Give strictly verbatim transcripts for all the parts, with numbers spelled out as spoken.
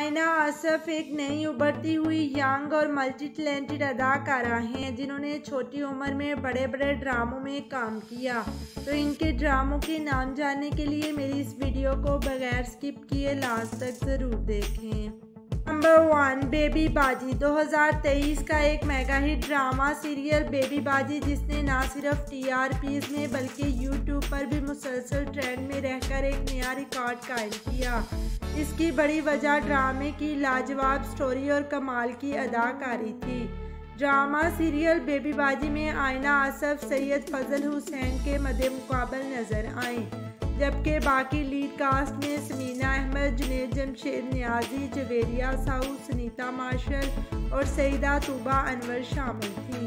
आयना आसफ एक नई उभरती हुई यंग और मल्टी टैलेंटेड अदाकारा हैं जिन्होंने छोटी उम्र में बड़े बड़े ड्रामों में काम किया। तो इनके ड्रामों के नाम जानने के लिए मेरी इस वीडियो को बगैर स्किप किए लास्ट तक ज़रूर देखें। नंबर वन, बेबी बाजी दो हज़ार तेईस का एक mega hit drama serial baby Baji, जिसने ना सिर्फ टीआरपीज़ में बल्कि यूट्यूब पर भी मुसलसल ट्रेंड में रहकर एक नया रिकॉर्ड कायम किया। इसकी बड़ी वजह ड्रामे की लाजवाब स्टोरी और कमाल की अदाकारी थी। ड्रामा सीरियल बेबी बाजी में आयना आसफ सैयद फजल हुसैन के मद्दे मुकाबल नजर आए, जबकि बाकी लीड कास्ट में समीना अहमद, जुनैद जमशेद नियाजी, जवेरिया साहू, सुनीता मार्शल और सईदा तूबा अनवर शामिल थी।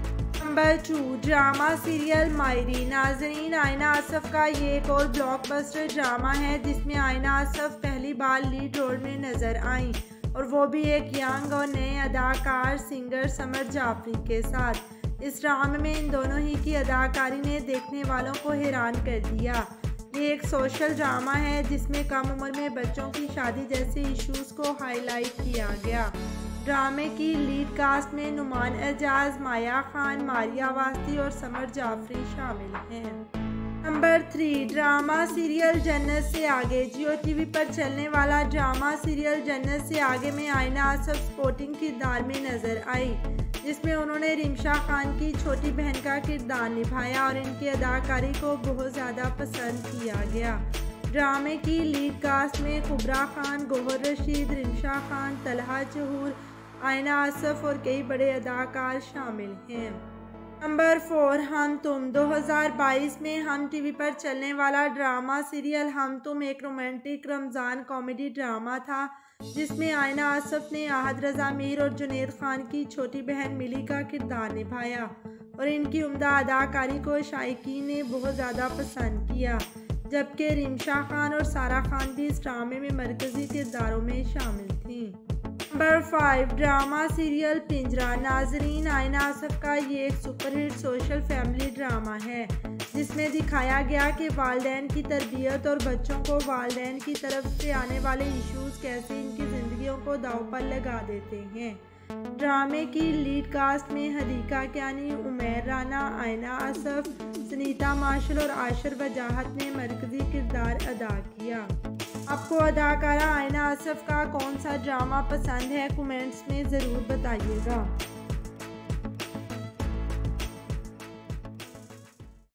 Number two, drama serial Mayri. नाजरीन, आयना आसफ का ये एक और ब्लॉकबस्टर ड्रामा है जिसमें आयना आसफ पहली बार लीड रोल में नजर आई, और वो भी एक यंग और नए अदाकार सिंगर समर जाफरी के साथ। इस ड्रामे में इन दोनों ही की अदाकारी ने देखने वालों को हैरान कर दिया। ये एक सोशल ड्रामा है जिसमें कम उम्र में बच्चों की शादी जैसे इश्यूज को हाईलाइट किया गया। ड्रामे की लीड कास्ट में नुमान एजाज, माया खान, मारिया वास्ती और समर जाफरी शामिल हैं। नंबर थ्री, ड्रामा सीरियल जन्नत से आगे। जियो टीवी पर चलने वाला ड्रामा सीरियल जन्नत से आगे में आयना आसफ सपोर्टिंग किरदार में नजर आई, जिसमें उन्होंने रिमशा खान की छोटी बहन का किरदार निभाया और इनकी अदाकारी को बहुत ज़्यादा पसंद किया गया। ड्रामे की लीड कास्ट में कुबरा खान, गोहर रशीद, रिमशा खान, तलहा जहूर, आयना आसफ और कई बड़े अदाकार शामिल हैं। नंबर फोर, हम तुम। दो हज़ार बाईस में हम टीवी पर चलने वाला ड्रामा सीरियल हम तुम एक रोमांटिक रमज़ान कॉमेडी ड्रामा था, जिसमें आयना आसफ ने आहद रज़ा मीर और जुनैद खान की छोटी बहन मिली का किरदार निभाया, और इनकी उम्दा अदाकारी को शायकीन ने बहुत ज़्यादा पसंद किया, जबकि रिमशा खान और सारा खान भी इस ड्रामे में मरकज़ी किरदारों में शामिल थीं। नंबर फाइव, ड्रामा सीरियल पिंजरा। नाजरीन, आयना आसफ का ये एक सुपरहिट सोशल फैमिली ड्रामा है जिसमें दिखाया गया कि वालिदैन की तरबियत और बच्चों को वालिदैन की तरफ से आने वाले इश्यूज कैसे इनकी ज़िंदगियों को दांव पर लगा देते हैं। ड्रामे की लीड कास्ट में हदीका कियानी, उमैर राना, आयना आसफ, सुनीता मार्शल और आशर वजाहत ने मरकज़ी किरदार अदा किया। आपको अदाकारा आयना आसफ का कौन सा ड्रामा पसंद है, कमेंट्स में ज़रूर बताइएगा।